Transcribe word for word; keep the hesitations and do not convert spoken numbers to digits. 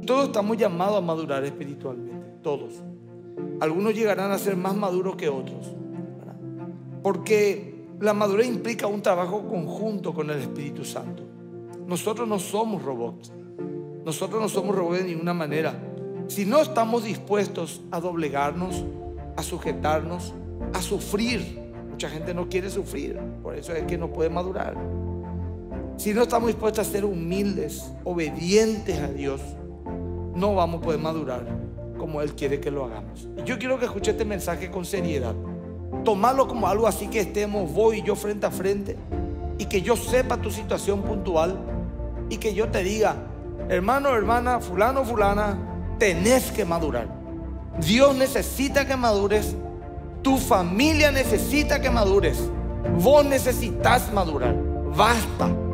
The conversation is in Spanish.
Todos estamos llamados a madurar espiritualmente, todos. Algunos llegarán a ser más maduros que otros, ¿verdad? Porque la madurez implica un trabajo conjunto con el Espíritu Santo. Nosotros no somos robots. Nosotros no somos robots de ninguna manera. Si no estamos dispuestos a doblegarnos, a sujetarnos, a sufrir. Mucha gente no quiere sufrir, por eso es que no puede madurar. Si no estamos dispuestos a ser humildes, obedientes a Dios, no vamos a poder madurar como Él quiere que lo hagamos. Y yo quiero que escuche este mensaje con seriedad. Tomarlo como algo así, que estemos vos y yo frente a frente, y que yo sepa tu situación puntual, y que yo te diga: hermano, hermana, fulano, fulana, tenés que madurar. Dios necesita que madures. Tu familia necesita que madures. Vos necesitas madurar. Basta.